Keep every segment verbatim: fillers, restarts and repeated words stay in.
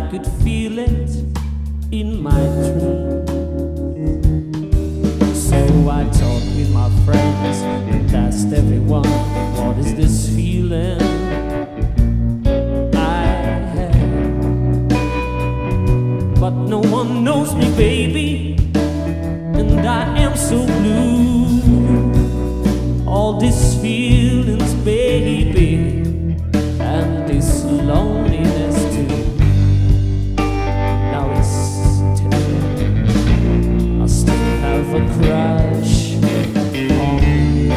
could feel it in my dream. So I talked with my friends and asked everyone, what is this feeling I have? But no one knows me, baby, and I am so blue. All these feelings, baby, and this loneliness too. Now it's tender, I still have a crush on you.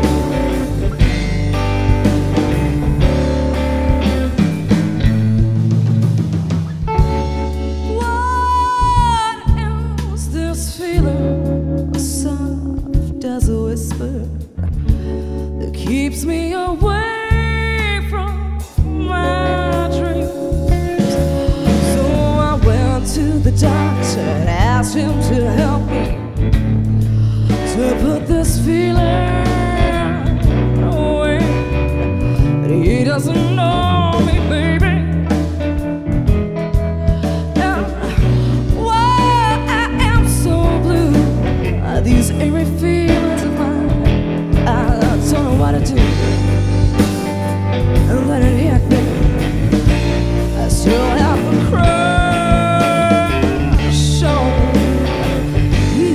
What is this feeling? A soft as a whisper that keeps me away from my dreams. So I went to the doctor and asked him to help me to put this feeling away. But he doesn't know me, baby. And why I am so blue are these eerie feelings of mine. I don't know what to do. And let it hit me. I still have a crush on you.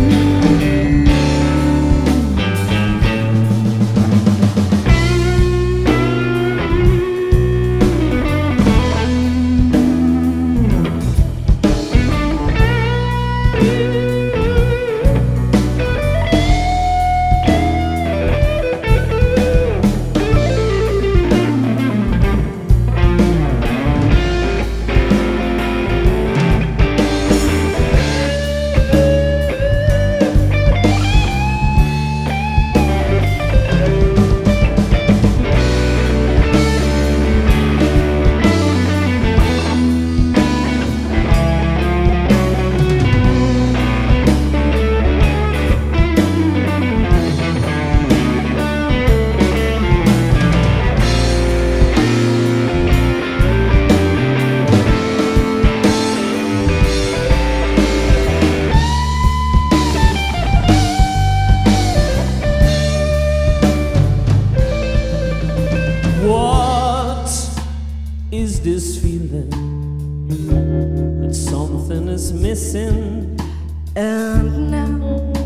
What is this feeling? That something is missing. And now